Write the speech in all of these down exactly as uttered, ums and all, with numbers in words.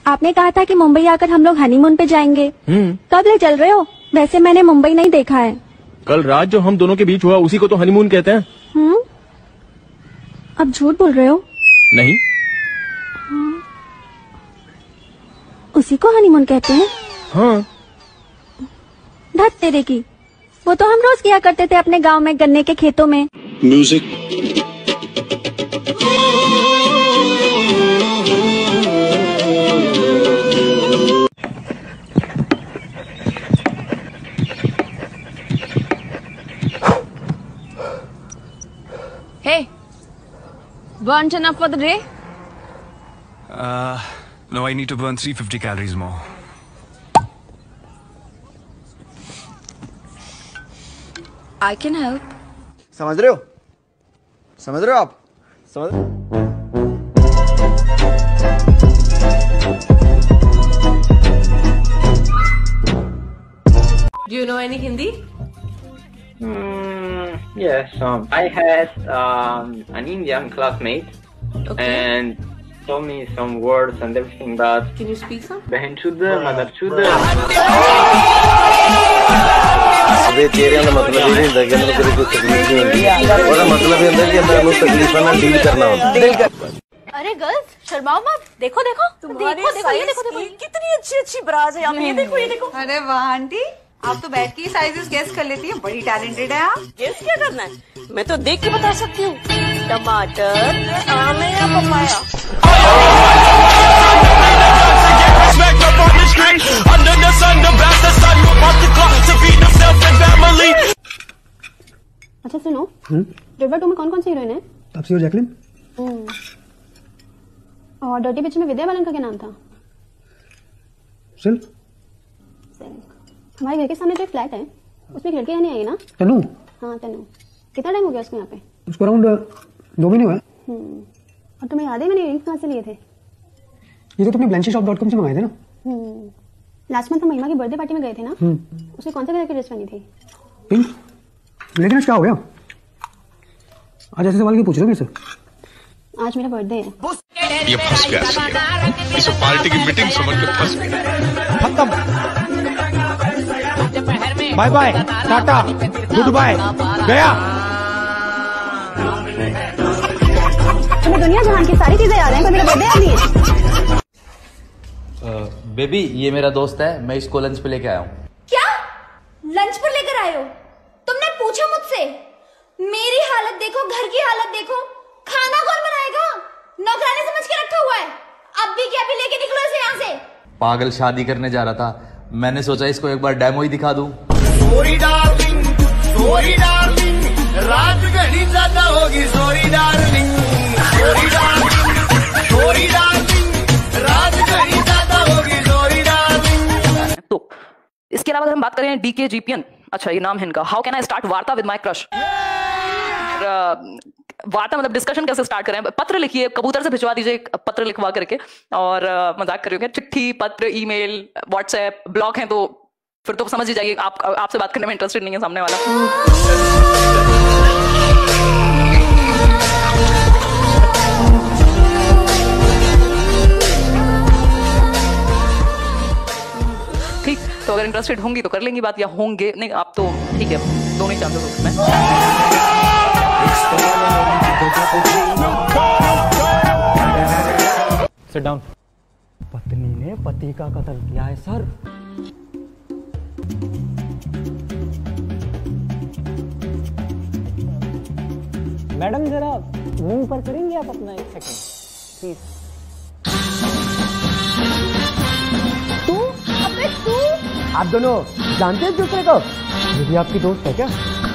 आपने कहा था कि मुंबई आकर हम लोग हनीमून पे जाएंगे। कब ले चल रहे हो? वैसे मैंने मुंबई नहीं देखा है। कल रात जो हम दोनों के बीच हुआ उसी को तो हनीमून कहते हैं। हम्म, अब झूठ बोल रहे हो? नहीं, उसी को हनीमून कहते हैं। हाँ। धत तेरे की, वो तो हम रोज किया करते थे अपने गांव में गन्ने के खेतों में। Music. Hey, burnt enough for the day? Uh, no, I need to burn three hundred fifty calories more. I can help. समझ रहे हो? समझ रहे हो आप? समझ Do you know any Hindi? Mm, yes, um, I had um, an Indian classmate Okay. and told me some words and everything, but Can you speak some? behind to the mother to the. अबे तेरे का मतलब ये नहीं था कि हम लोग तेरे को तकलीफ नहीं होगी, और मतलब ये था कि हम लोग तकलीफ ना डील करना होता। अरे गर्ल्स शर्माओ मत, देखो देखो तुम्हारे देखो देखो ये देखो देखो कितनी अच्छी अच्छी ब्राज है। आप ये देखो ये देखो। अरे वाह आंटी, आप तो बैठ के ही साइजेस गेस कर लेती है, बड़ी टैलेंटेड है आप। गेस क्या करना है? मैं तो देख के बता सकती हूँ। टमाटर, आम है या पपाया? अच्छा सुनो, रिवर टू में कौन कौन सी हीरोइन है? तापसी और जैकलिन। और डर्टी पिक्चर में विद्या बालन का क्या नाम था? सिल्क। हमारे घर के सामने जो एक फ्लैट है उसमें एक लड़की रहने आई है ना? तनु। हाँ तनु। कितना टाइम हो गया उसको यहाँ पे? उसको अराउंड दो महीने हुए। और तुम्हें याद है मैंने इयरिंग्स कहाँ से लिए थे? ये तो तुमने ब्लेंची शॉप डॉट कॉम से मंगाए थे ना? लास्ट मंथ हम महिमा की बर्थडे पार्टी में गए थे ना? उसने कौन से कलर की ड्रेस पहनी थी? पिंक। लेकिन आज क्या हो गया? आज ऐसे सवाल क्यों पूछ रहे हो मेरे से? आज मेरा बर्थडे है। ये फंस गया, इस पार्टी की मीटिंग समझ के फंस गया। खत्म, बाय बाय, टाटा, गुड बाय, गया। तुम्हें दुनिया जहान की सारी चीजें याद हैं, पर मेरा बर्थडे याद नहीं है। बेबी ये मेरा दोस्त है, मैं इसको लंच पे लेके आया हूँ। क्या लंच पर लेकर आए हो? तुमने पूछा मुझसे? मेरी हालत देखो, घर की हालत देखो, खाना कौन बनाएगा? नौकरानी समझ के रखा हुआ है। अब भी क्या भी लेके निकलो इसे यहाँ से। पागल शादी करने जा रहा था, मैंने सोचा इसको एक बार डेमो ही दिखा दूं। सॉरी डार्लिंग, सॉरी डार्लिंग, रात घनी ज्यादा होगी। Sorry darling, sorry darling, sorry darling, रात घनी ज्यादा होगी। Sorry darling. तो इसके अलावा अगर हम बात करें डीके जीपीएन, अच्छा ये नाम है इनका, हाउ कैन आई स्टार्ट वार्ता विद माय क्रश। वार्ता मतलब डिस्कशन कैसे स्टार्ट करें? पत्र लिखिए, कबूतर से भिजवा दीजिए पत्र लिखवा करके, और uh, मजाक करिए, चिट्ठी, पत्र, ईमेल, व्हाट्सएप, ब्लॉग हैं तो फिर तो समझ ही जाइए आप आपसे बात करने में इंटरेस्टेड नहीं है सामने वाला। ठीक, तो अगर इंटरेस्टेड होंगी तो कर लेंगी बात, या होंगे नहीं आप तो ठीक है, दोनों ही चांसेस होते हैं। Sit down. पत्नी ने पति का कत्ल किया है सर। मैडम जरा मुंह पर करेंगे आप अपना एक सेकंड प्लीज। तू अबे तू आप दोनों जानते हैं एक दूसरे को? ये भी आपकी दोस्त है क्या?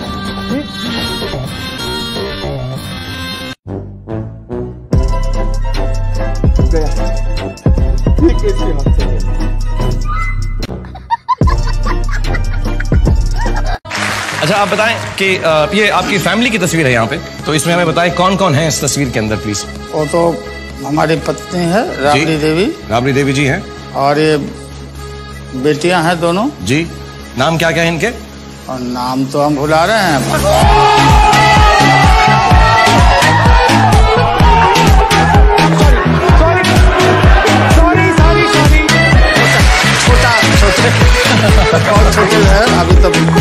ये कैसे हाथ से गया? अच्छा आप बताएं कि ये आपकी फैमिली की तस्वीर है यहाँ पे, तो इसमें हमें बताएं कौन कौन है इस तस्वीर के अंदर प्लीज। वो तो हमारी पत्नी है राबड़ी देवी। राबड़ी देवी जी हैं, और ये बेटियां हैं दोनों जी। नाम क्या क्या है इनके? और नाम तो हम भुला रहे हैं। सॉरी सॉरी सॉरी मोटरसाइकिल है, अभी तो बिल्कुल